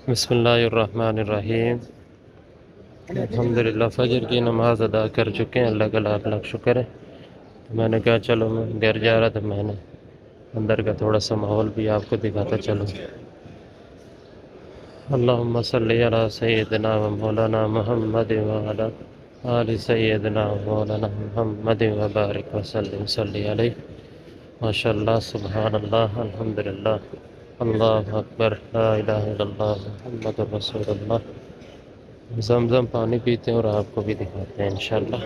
बिस्मिल्लाहिर्रहमानिर्रहीम। अल्हम्दुलिल्लाह फ़जर की नमाज़ अदा कर चुके हैं। अल्लाह का लाख लाख शुक्र है। तो मैंने कहा चलो, मैं घर जा रहा था, मैंने अंदर का थोड़ा सा माहौल भी आपको दिखाता चलो। अल्लाहुम्मा सल्लि अला सय्यिदिना व मौलाना मुहम्मद व अला आलि सय्यिदिना व मौलाना मुहम्मद व बारिक व सल्लिम सल्लि अलैहि। माशाअल्लाह, सुबहानल्लाह, अल्हम्दुलिल्लाह, अल्लाहु अकबर, ला इलाहा इल्लल्लाह, मुहम्मदुर रसूलुल्लाह। ज़मज़म पानी पीते हैं और आपको भी दिखाते हैं इंशाअल्लाह।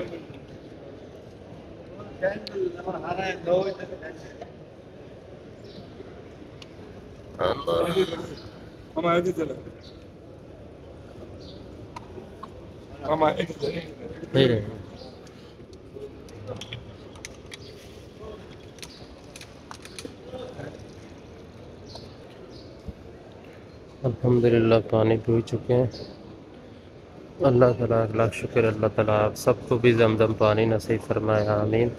अल्हम्दुलिल्लाह पानी पी चुके हैं। अल्लाह ताला लाख शुक्र। अल्लाह ताला आप सबको भी ज़मज़म पानी नसीब फरमाए, आमीन।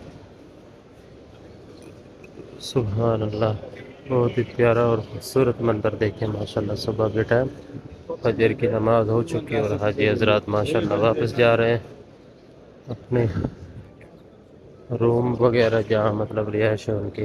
सुभान अल्लाह, बहुत ही प्यारा और खूबसूरत मंजर देखें माशाल्लाह। सुबह के टाइम फजर की नमाज हो चुकी है और हाजी हजरात माशाल्लाह वापस जा रहे हैं अपने रूम वगैरह, जहाँ मतलब रिहाइश है उनकी।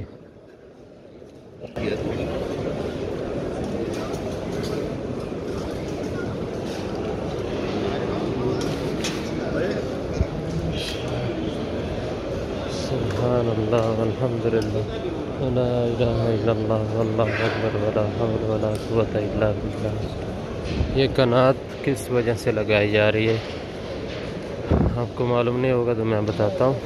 सुभान अल्लाह, अल्हम्दुलिल्लाह, ला इलाहा इल्लल्लाह, वल्लाहु अकबर, वला हौला वला कुव्वता इल्ला बिल्लाह। ये कनात किस वजह से लगाई जा रही है आपको मालूम नहीं होगा तो मैं बताता हूँ।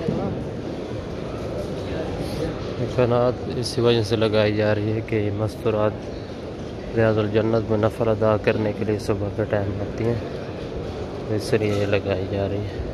ये कनात इसी वजह से लगाई जा रही है कि मस्तूरात रियाजुल जन्नत में नफल अदा करने के लिए सुबह के टाइम आती हैं, तो इसलिए ये लगाई जा रही है।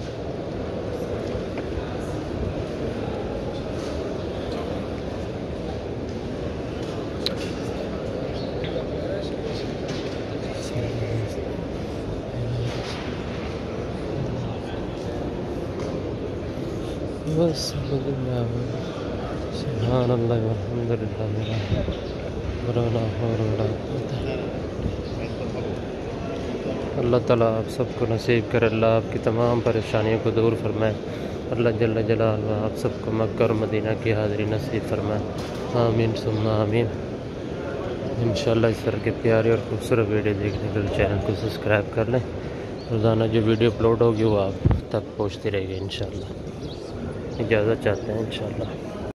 बस सुभानअल्लाह वल्हम्दुलिल्लाह वला हौला वला कुव्वता। अल्लाह ताला आप सबको नसीब करे, अल्लाह आपकी तमाम परेशानियों को दूर फरमाए। अल्लाह जल्ल जलालहू आप सबको मक्का और मदीना की हाज़िरी नसीब फरमाए, आमीन सुम्मा आमीन। इंशाअल्लाह इस तरह के प्यारे और खूबसूरत वीडियो देखने के लिए चैनल को सब्सक्राइब कर लें। रोज़ाना जो वीडियो अपलोड होगी वो आप तक पहुँचती रहेगी इंशाअल्लाह। इजाज़त चाहते हैं इंशाअल्लाह।